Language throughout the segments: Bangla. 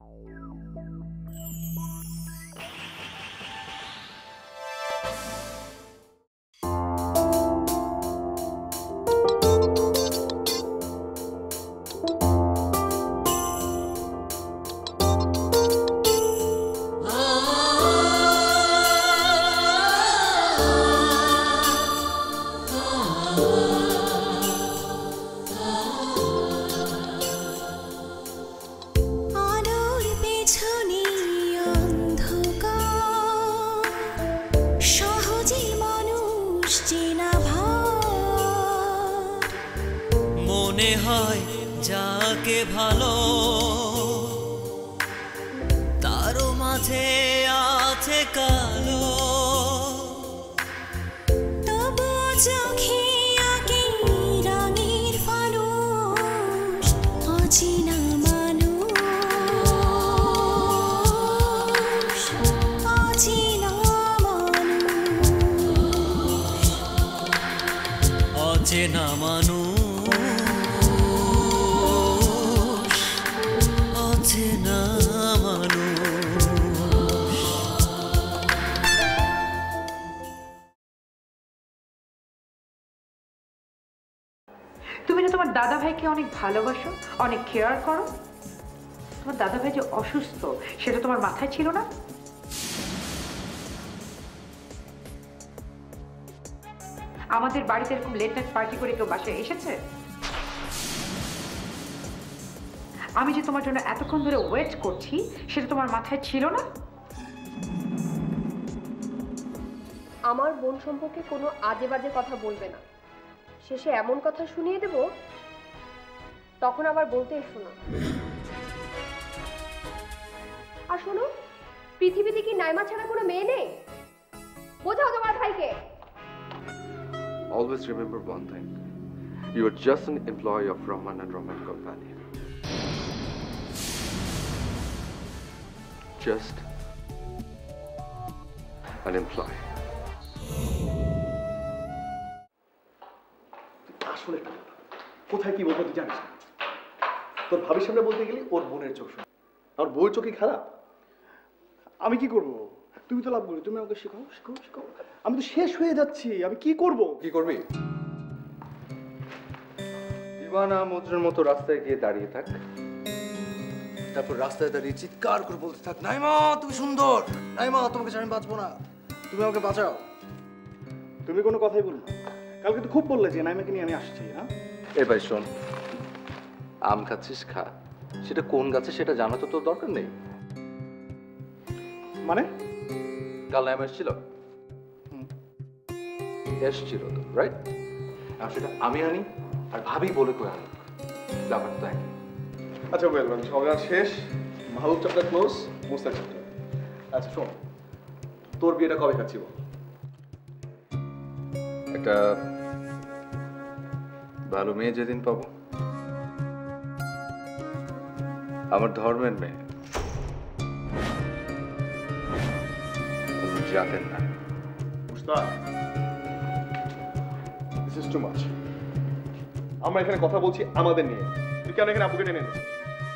যাকে ভালো তারও মাঝে আছে কালো, তবু চোখে আঁকে রঙের ফানুষ, অচেনা মানুষ, অচেনা মানুষ, অচেনা মানুষ। তুমি না তোমার দাদা ভাইকে অনেক ভালোবাসো, অনেক কেয়ার করো। তোমার দাদা ভাই যে অসুস্থ সেটা তোমার মাথায় ছিল না? আমাদের বাড়িতে এরকম লেট নাইট পার্টি করে কেউ বাসায় এসেছে? আমি যে তোমার জন্য এতক্ষণ ধরে ওয়েট করছি সেটা তোমার মাথায় ছিল না? আমার বোন সম্পর্কে কোনো আজে বাজে কথা বলবে না, শেষে এমন কথা শুনিয়ে দেব তখন আবার বলতে এসো না। আর শোনো, পৃথিবীতে কি নাইমা ছাড়া কোনো মেয়ে নেই? বোঝাও তোমার ভাইকে। Always remember one thing. You are just an employee of Rahman and Rahman Company. Just an employee. আসলে কোথায় কি বলবো তুই জানিস না। তোর ভাবির সামনে বলতে গেলে ওর বোনের চোখ শুনে, আর বউর চোখই খারাপ। আমি কি করব? তুমি তো লাভ করি, তুমি আমাকে শেখাও শেখাও শেখাও। আমি তো শেষ হয়ে যাচ্ছি, আমি কি করব? কি করবি? দিবানা মজনুর মতো রাস্তায় গিয়ে দাঁড়িয়ে থাক, তারপর রাস্তায় দাঁড়িয়ে চিৎকার করে বলতে থাক, নাইমা তুমি সুন্দর, নাইমা তোমাকে আমি বাঁচবো না, তুমি আমাকে বাঁচাও। তুমি কোনো কথাই বলো না। কালকে তো খুব বললে যে নাইমাকে নিয়ে আমি আসছি। হ্যাঁ এ ভাই শোন, আম খাচ্ছিস খা, সেটা কোন গাছে সেটা জানা তো তোর দরকার নেই। মানে কাল নাইমা এসেছিল? এসেছিল তো, রাইট? আর সেটা আমি আনি আর ভাবি বলে কই আনি, ব্যাপার তো একই। আচ্ছা ওয়েল, ঝগড়া শেষ, Mahul chapter close, Mustaq chapter. আচ্ছা শোন, তোর বিয়েটা কবে খাচ্ছি বল? একটা ভালো মেয়ে যেদিন পাবো, আমার ধর্মের মেয়ে, জাতের না। Mustaq, this is too much. আমরা এখানে কথা বলছি আমাদের নিয়ে, তুই কেন এখানে আপুকে টেনে এনেছিস?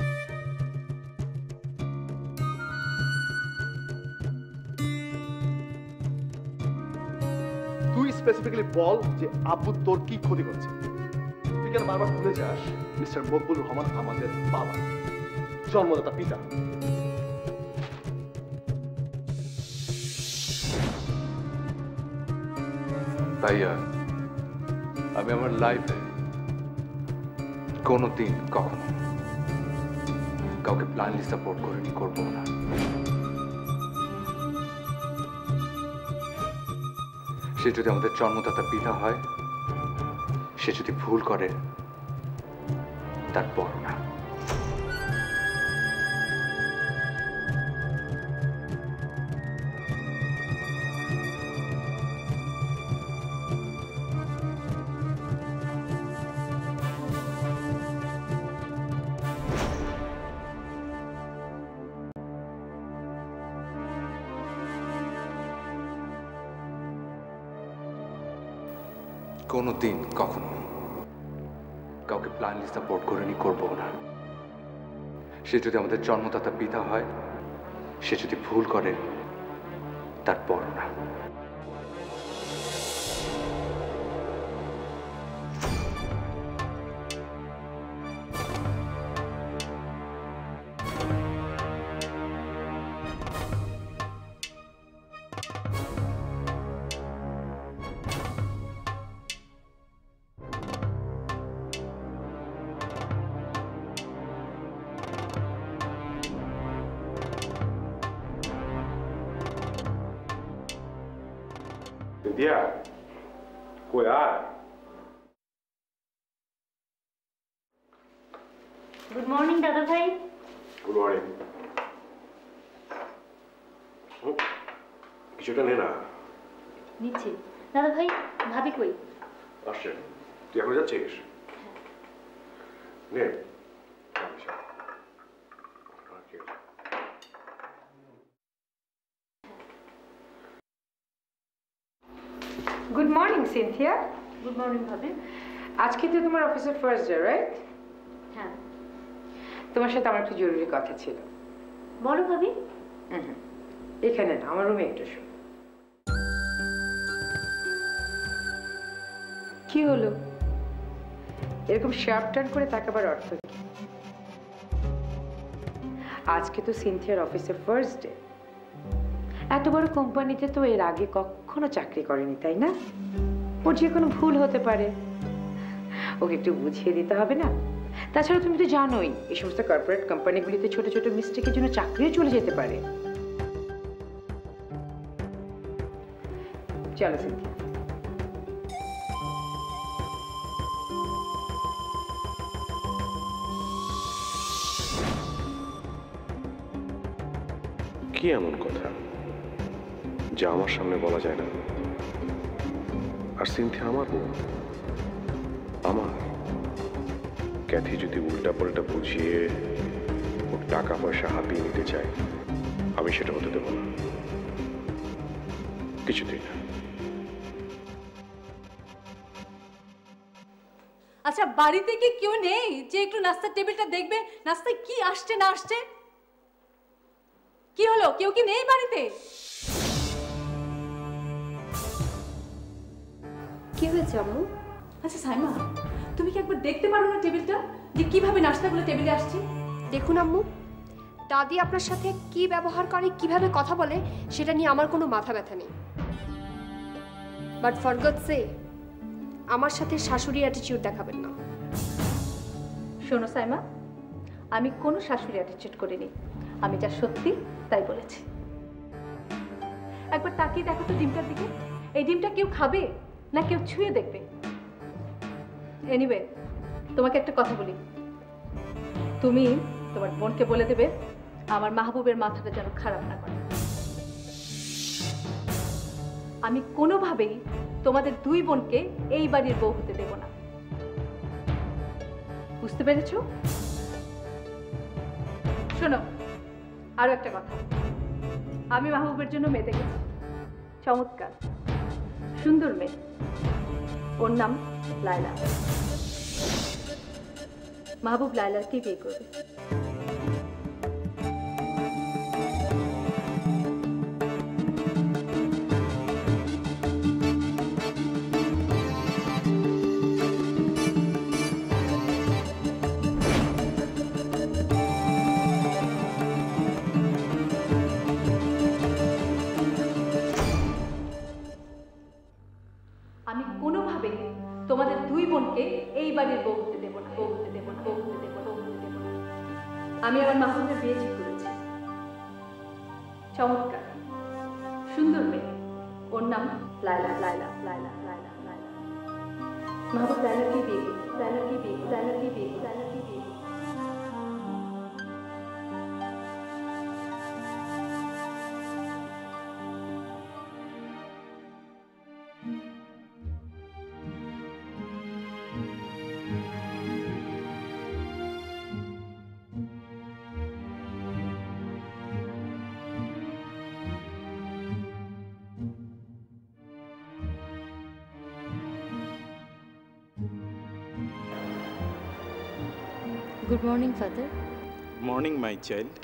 তুই স্পেসিফিক্যালি বল যে আব্বু তোর কি ক্ষতি করেছে। তুই কেন বারবার ভুলে যাস মিস্টার মকবুল রহমান আমাদের বাবা, জন্মদাতা পিতা। ভাইয়া, আমি আমার লাইফে কোনোদিন কখনো কাউকে ব্লাইন্ডলি সাপোর্ট করিনি, করবো না। সে যদি আমাদের জন্মদাতা পিতা হয়, সে যদি ভুল করে তার বড় না। কোনোদিন কখনো কাউকে ব্লাইন্ডলি সাপোর্ট করিনি, করবো না। সে যদি আমাদের জন্মদাতা পিতা হয়, সে যদি ভুল করে তার বড় না। দিয়া কই আয়। গুড মর্নিং দাদা ভাই। Good morning. কিছুটা নে না। নিচ্ছি। দাদা ভাই ভাবি কই? আসছে। তুই এখন যাচ্ছিস? নে। Good morning Cynthia. Good morning ভাবি। আজকে তো তোমার অফিসের ফার্স্ট ডে, রাইট? হ্যাঁ। তোমার সাথে আমার একটু জরুরি কথা ছিল। বলো ভাবি। এখানে না, আমার রুমে একটু শো। কি হলো? এরকম শার্প টার্ন করে তাকাবার অর্থ কি? আজকে তো সিনথিয়ার অফিসের ফার্স্ট ডে। এত বড় কোম্পানিতে তো এর আগে কখনো চাকরি করেনি, তাই না? ওর যে কোনো ভুল হতে পারে, ওকে একটু বুঝিয়ে দিতে হবে না? তাছাড়া তুমি তো জানোই এই সমস্ত কর্পোরেট কোম্পানিগুলিতে ছোট ছোট মিস্টেকের জন্য চাকরিও চলে যেতে পারে। চলো সিনথিয়া। কি এমন কথা যা আমার সামনে বলা যায় না? আর সিনথিয়া আমার বউ, আমার। ক্যাথি যদি উল্টা পাল্টা বুঝিয়ে ওর টাকা পয়সা হাতিয়ে নিতে চায়, আমি সেটা হতে দেব না, কিছুতেই না। আচ্ছা, বাড়িতে কি কেউ নেই যে একটু নাস্তার টেবিলটা দেখবে নাস্তায় কি আসছে না আসছে? কি হলো, কেউ কি নেই বাড়িতে? কি হয়েছে আম্মু? আচ্ছা সাইমা, তুমি কি একবার দেখতে পারো না টেবিলটা, যে কিভাবে নাস্তাগুলো টেবিলে আসছে? দেখুন আম্মু, দাদি আপনার সাথে কি ব্যবহার করে, কিভাবে কথা বলে, সেটা নিয়ে আমার কোনো মাথা ব্যথা নেই। বাট ফর গড সে, আমার সাথে শাশুড়ি অ্যাটিটিউড দেখাবেন না। শোনো সাইমা, আমি কোনো শাশুড়ি অ্যাটিটিউড করিনি, আমি যা সত্যি তাই বলেছি। একবার তাকিয়ে দেখো তো ডিমটার দিকে, এই ডিমটা কেউ খাবে না কেউ ছুঁয়ে দেখবে? এনিওয়ে, তোমাকে একটা কথা বলি, তুমি তোমার বোনকে বলে দেবে আমার মাহবুবের মাথাটা যেন খারাপ না করে। আমি কোনোভাবেই তোমাদের দুই বোনকে এই বাড়ির বউ হতে দেব না, বুঝতে পেরেছো? শোনো, আরো একটা কথা, আমি মাহবুবের জন্য মেয়ে দেখেছি, চমৎকার সুন্দর মেয়ে, ওর নাম লায়লা। মাহবুব লায়লাকে বিয়ে করবে। আমি কোনোভাবেই তোমাদের দুই বোনকে এই বাড়ির বউ হতে দেব না, বউ হতে দেব না, বউ হতে দেব না, বউ হতে দেব না। আমি আমার মাহবুবের বিয়ে ঠিক করেছি, চমৎকার সুন্দর মেয়ে, ওর নাম লায়লা। লায়লা লায়লা লায়লা লায়লা। মাহবুব লায়লাকে বিয়ে করবে, লায়লাকে বিয়ে, লায়লাকে বিয়ে, লায়লাকে বিয়ে। Good morning father. Morning my child.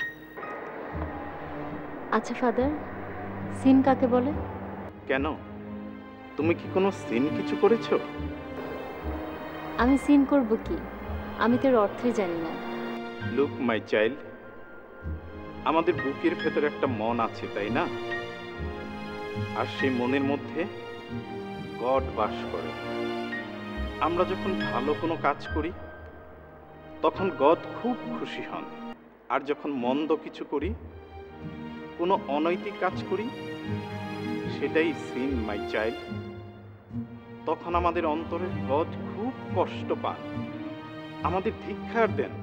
আচ্ছা ফাদার, সিন কাকে বলে? কেন, তুমি কি কোনো সিন কিছু করেছো? আমি সিন করব কি? আমি তো এর অর্থই জানি না। লুক মাই চাইল্ড, আমাদের বুকের ভেতরে একটা মন আছে, তাই না? আর সেই মনের মধ্যে গড বাস করে। আমরা যখন ভালো কোনো কাজ করি তখন গড খুব খুশি হন, আর যখন মন্দ কিছু করি, কোনো অনৈতিক কাজ করি, সেটাই সিন মাই চাইল্ড, তখন আমাদের অন্তরের গড খুব কষ্ট পান, আমাদের ধিক্কার দেন।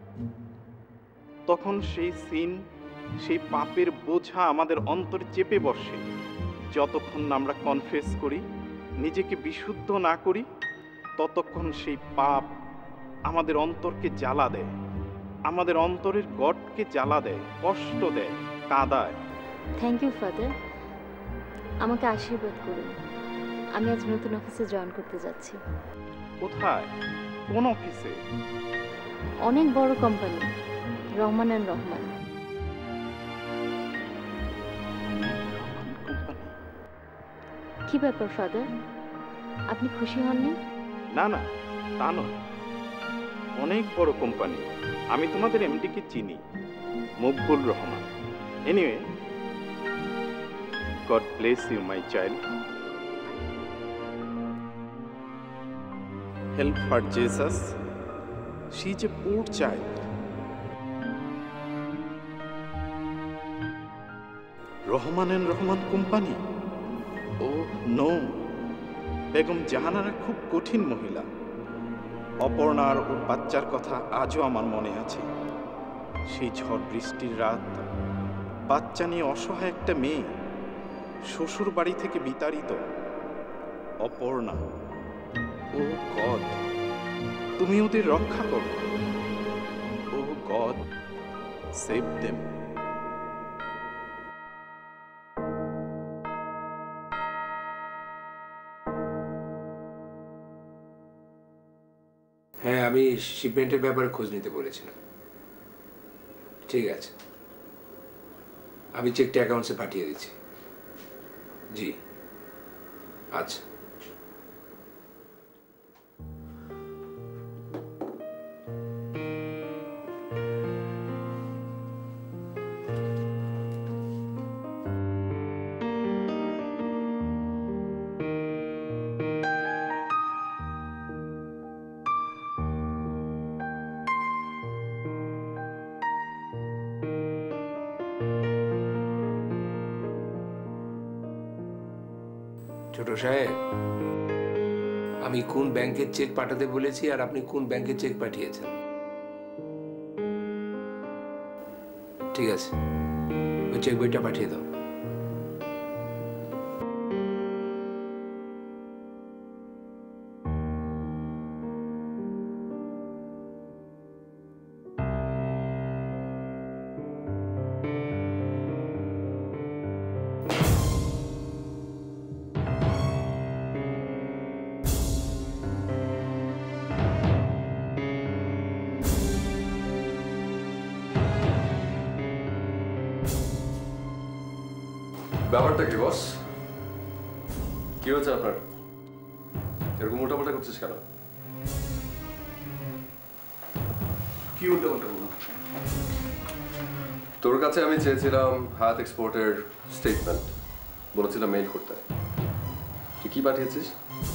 তখন সেই সিন, সেই পাপের বোঝা আমাদের অন্তরে চেপে বসে। যতক্ষণ না আমরা কনফেস করি, নিজেকে বিশুদ্ধ না করি, ততক্ষণ সেই পাপ আমাদের অন্তরকে জ্বালা দেয়, আমাদের অন্তরের গডকে জ্বালা দেয়, কষ্ট দেয়, কাঁদায়। থ্যাংক ইউ ফাদার, আমাকে আশীর্বাদ করুন। আমি আজ নতুন অফিসে জয়েন করতে যাচ্ছি। কোথায়? কোন অফিসে? অনেক বড় কোম্পানি, রহমান অ্যান্ড রহমান। কি ব্যাপার ফাদার, আপনি খুশি হননি? না না, তা নয়, অনেক বড় কোম্পানি। আমি তোমাদের এমডিকে চিনি, Maqbul Rahman. Anyway, God bless you my child. Help for Jesus. She is a poor child. Rahman and Rahman company? Oh no, Begum Jahanara খুব কঠিন মহিলা। অপর্ণার ওর বাচ্চার কথা আজও আমার মনে আছে। সেই ঝড় বৃষ্টির রাত, বাচ্চা নিয়ে অসহায় একটা মেয়ে, শ্বশুর বাড়ি থেকে বিতাড়িত। অপর্ণা, ও গড, তুমি ওদের রক্ষা করো। Oh God, save them. হ্যাঁ, আমি শিপমেন্টের ব্যাপারে খোঁজ নিতে বলেছিলাম। ঠিক আছে, আমি চেকটা অ্যাকাউন্টসে পাঠিয়ে দিচ্ছি। জি, আচ্ছা। ছোট সাহেব, আমি কোন ব্যাংকের চেক পাঠাতে বলেছি আর আপনি কোন ব্যাংকের চেক পাঠিয়েছেন? ঠিক আছে, ওই চেক বইটা পাঠিয়ে দাও। ব্যাপারটা কি বস? কি হয়েছে আপনার? এরকম উল্টাপাল্টা করছিস কেন? কি উল্টাপাল্টা বললাম? তোর কাছে আমি চেয়েছিলাম হাত এক্সপোর্টের স্টেটমেন্ট, বলেছিলাম মেইল করতে। তুই কি পাঠিয়েছিস?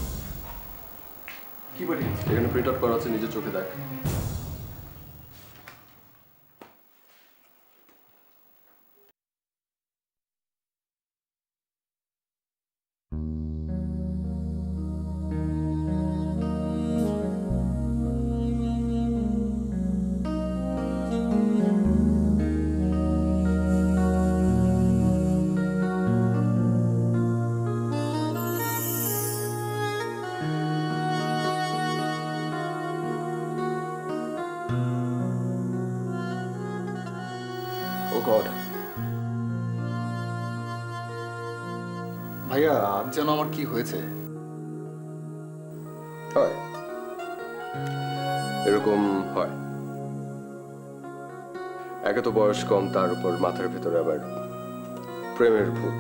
কি পাঠিয়েছিস? এখানে প্রিন্ট আউট করা আছে, নিজের চোখে দেখ। ভাইয়া, আজ যেন আমার কি হয়েছে? হয়, এরকম হয়। একে তো বয়স কম, তার উপর মাথার ভিতরে আবার প্রেমের ভূত।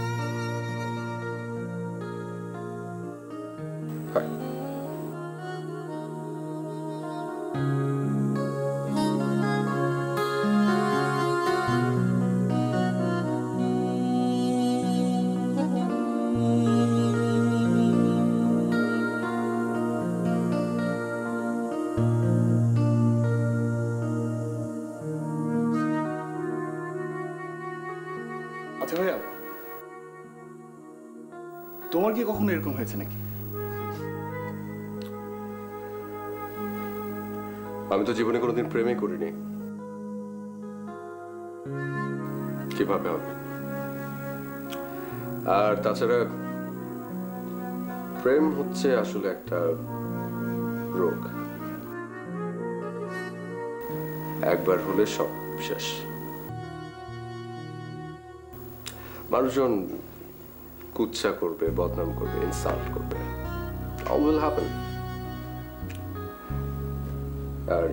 আচ্ছা ভাইয়া, তোমার কি কখনো এরকম হয়েছে নাকি? আমি তো জীবনে কোনোদিন প্রেমই করিনি, কিভাবে হবে? আর তাছাড়া প্রেম হচ্ছে আসলে একটা রোগ, একবার হলে সব শেষ। মানুষজন কুচ্ছা করবে, বদনাম করবে, ইনসাল্ট করবে, all will happen। আর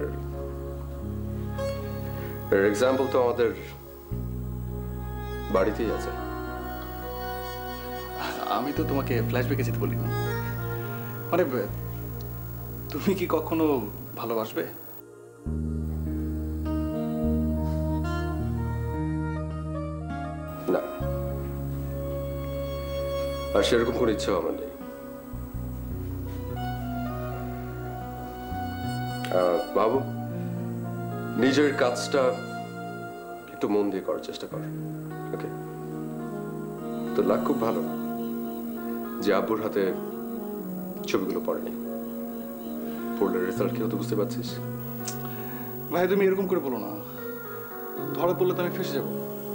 এর এক্সাম্পল তো আমাদের বাড়িতেই আছে। আমি তো তোমাকে ফ্ল্যাশব্যাকে যেতে বলিনি, মানে তুমি কি কখনো ভালোবাসবে? না, আর সেরকম কোনো ইচ্ছা আমার নেই। বাবু, নিজের কাজটা একটু মন দিয়ে করার চেষ্টা কর, ওকে? তোর লাগ খুব ভালো যে আব্বুর হাতে ছবিগুলো পড়েনি। পড়লে রেজাল্ট কি হতো বুঝতে পারছিস? ভাই তুমি এরকম করে বলো না, ধরা পড়লে তো আমি ফেসে যাবো।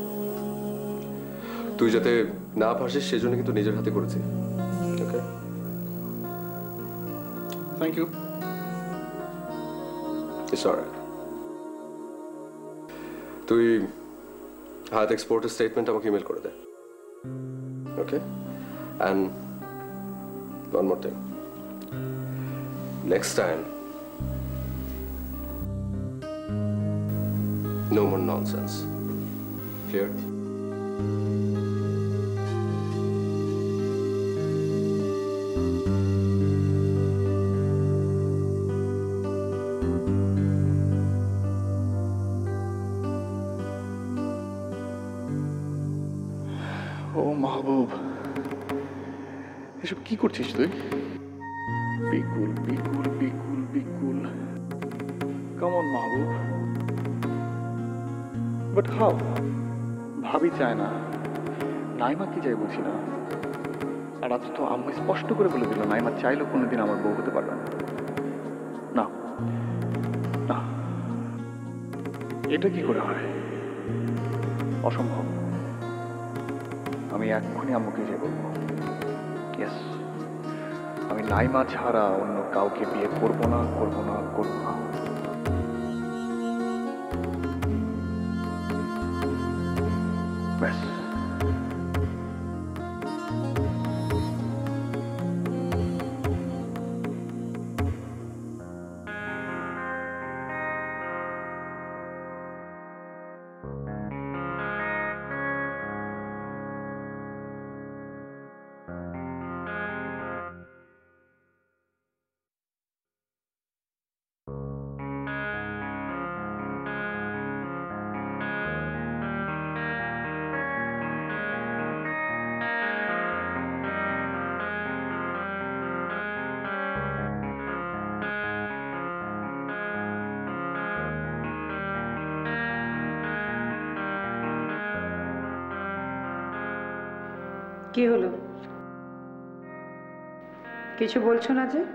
তুই যাতে না ফাঁসিস সেজন্য কিন্তু নিজের হাতে করেছি, okay? Thank you. It's all right. তুই হাত এক্সপোর্টের স্টেটমেন্ট আমাকে ইমেল করে দে, okay? And one more thing. Next time, no more nonsense. Clear? ও মাহবুব, এসব কি করছিস তুই? বিকুল বিকুল বিকুল বিকুল, come on Mahbub. But how? ভাবি চায় না, নাইমা কি চাই বুঝি না। আর আজ তো আম্মু স্পষ্ট করে বলে দিল নাইমা চাইলেও কোনোদিন আমার বউ হতে পারবে না। না না, এটা কি করে হয়? অসম্ভব। আমি এক্ষুনি আম্মুকে যে বলবো, ইয়েস, আমি নাইমা ছাড়া অন্য কাউকে বিয়ে করবো না, করবো না, করবো না। ব্যাস। কি হলো? কিছু বলছো না যে?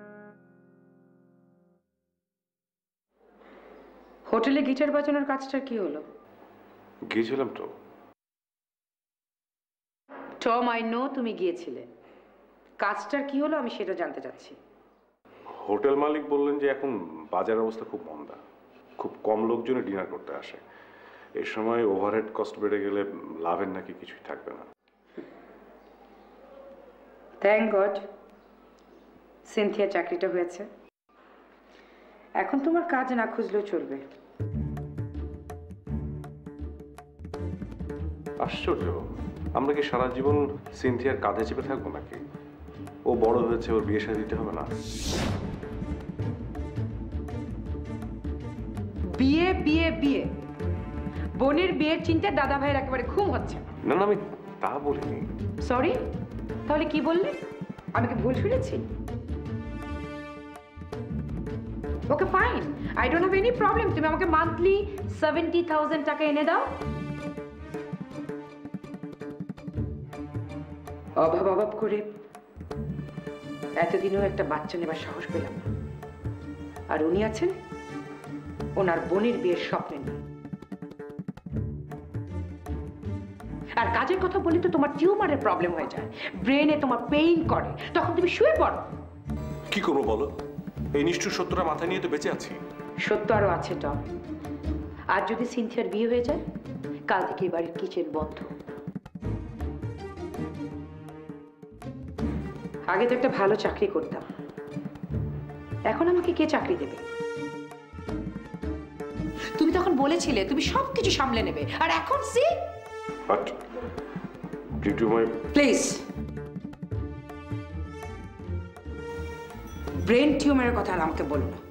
হোটেলে গিটার বাজানোর কাজটার কি হলো? গিয়েছিলাম তো। টম, আই নো তুমি গিয়েছিলে। কাজটার কি হলো আমি সেটা জানতে চাচ্ছি। হোটেল মালিক বললেন যে এখন বাজার অবস্থা খুব মন্দা, খুব কম লোকজনে ডিনার করতে আসে। এই সময় ওভারহেড কস্ট বেড়ে গেলে লাভের নাকি কিছুই থাকবে না। থ্যাংক গড সিনথিয়া চাকরিটা হয়েছে। এখন তোমার কাজ না খুঁজলেও চলবে। আশ্চর্য, আমরা কি সারা জীবন সিনথিয়ার কাঁধে চেপে থাকবো নাকি? ও বড় হয়েছে, ওর বিয়ে শাদী দিতে হবে না? বিয়ে বিয়ে বিয়ে, বোনের বিয়ের চিন্তায় দাদা ভাইয়ের একেবারে ঘুম হচ্ছে না। না, আমি তা বলিনি। সরি, তাহলে কি বললে? আমি কি ভুল শুনেছি? Okay fine, I don't have any problem. তুমি আমাকে মান্থলি 70,000 টাকা এনে দাও। অভাব অভাব করে এতদিনও একটা বাচ্চা নেবার সাহস পেলাম না, আর উনি আছেন ওনার বোনের বিয়ের স্বপ্ন নিয়ে। আর কাজের কথা বলি তো তোমার টিউমারের প্রবলেম হয়ে যায়, ব্রেনে তোমার পেইন করে, তখন তুমি শুয়ে পড়ো। কি করবো বলো? এই নিষ্ঠুর সত্যটা মাথায় নিয়ে তো বেঁচে আছি। সত্য আরো আছে টম। আর যদি সিনথিয়ার বিয়ে হয়ে যায়, কাল থেকে এই বাড়ির কিচেন বন্ধ। আগে তো একটা ভালো চাকরি করতাম, এখন আমাকে কে চাকরি দেবে? তুমি তখন বলেছিলে তুমি সবকিছু সামলে নেবে, আর এখন see. But due to my please, brain টিউমারের কথা আর আমাকে বলো না।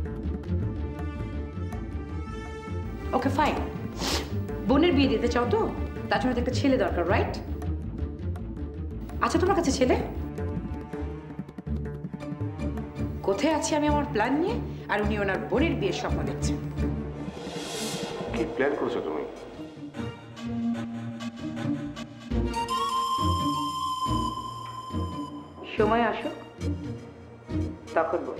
ওকে ফাইন, বোনের বিয়ে দিতে চাও তো? তার জন্য একটা ছেলে দরকার, রাইট? আচ্ছা, তোমার কাছে ছেলে কোথায় আছে? আমি আমার প্ল্যান নিয়ে, আর উনি ওনার বোনের বিয়ের স্বপ্ন দেখছেন। কি প্ল্যান করেছো তুমি? সময় আসো, তখন বল।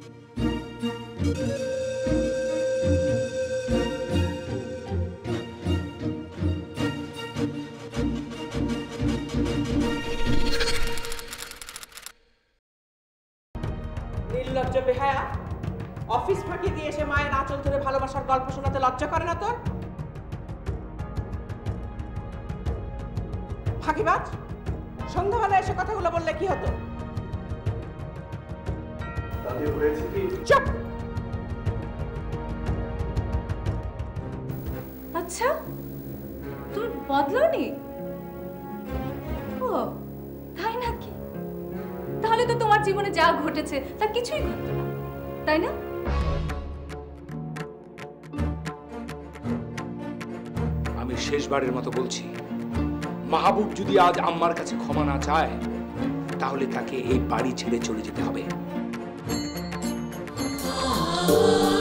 নির্লজ্জ বেহায়া, অফিস ফাঁকি দিয়ে এসে মায়ের আঁচল ধরে ভালোবাসার গল্প শোনাতে লজ্জা করে না তোর? ফাঁকিবাজ, সন্ধ্যাবেলা এসে কথাগুলো বললে কি হতো? চুপ! আচ্ছা, তুমি বদলাওনি? ও তাই নাকি? তাহলে তো তোমার জীবনে যা ঘটেছে তা কিছুই ঘটতো না, তাই না? আমি শেষবারের মতো বলছি, মাহবুব যদি আজ আম্মার কাছে ক্ষমা না চায়, তাহলে তাকে এই বাড়ি ছেড়ে চলে যেতে হবে।